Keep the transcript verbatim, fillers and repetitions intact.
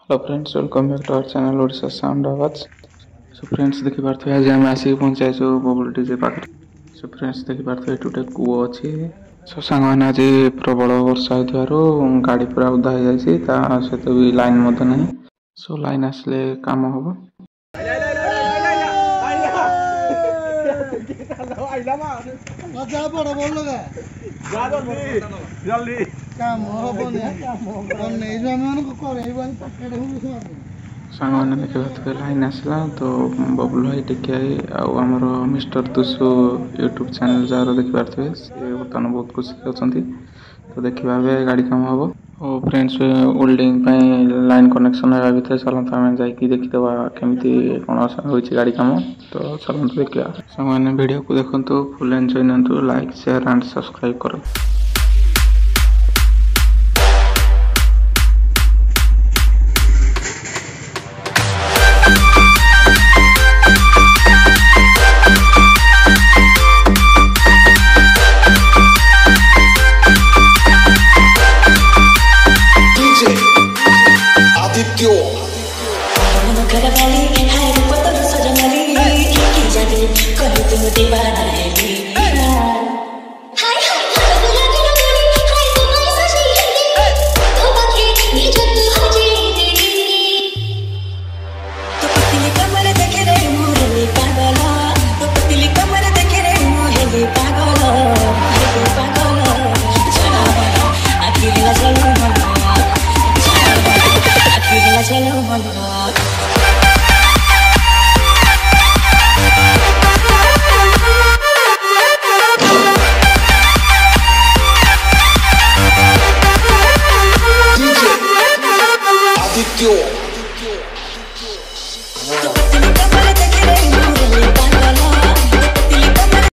Hello friends, welcome back to our channel Odisha sound Awaz. So friends देखि पारथि आज हम आसी पहुंचाई जो बबुल डीजे पाखे। सो फ्रेंड्स देखि पारथि एटू टे कुओ अछि। सो सांग माने आज प्रबल वर्षा होइथारो गाड़ी पूरा उदा हो जायछि, ता सहित भी लाइन मत नहीं। सो लाइन आसले काम होबो। मजा पड़ बोल लगा जा जल्दी जल्दी काम होबो नहीं नहीं जो हम को करे बारी पकेट हो से सांग माने देखि पारथि लाइन आसला तो बबुल भाई टिके आउ हमर मिस्टर तुसु यूट्यूब चैनल जार देखि पारथि से बर्तमान बहुत खुशी अछंती। तो देखिबा बे गाड़ी काम होबो। ओ फ्रेंड्स ओल्डिंग पे लाइन कनेक्शन है भीतर चलंत हम जाई की देखि देबा केमती कोन होइछि गाड़ी काम। तो चलंत देखिया सामान्य वीडियो को देखंतु, फुल एंजॉय नंतु, लाइक शेयर एंड सब्सक्राइब करो। Hello,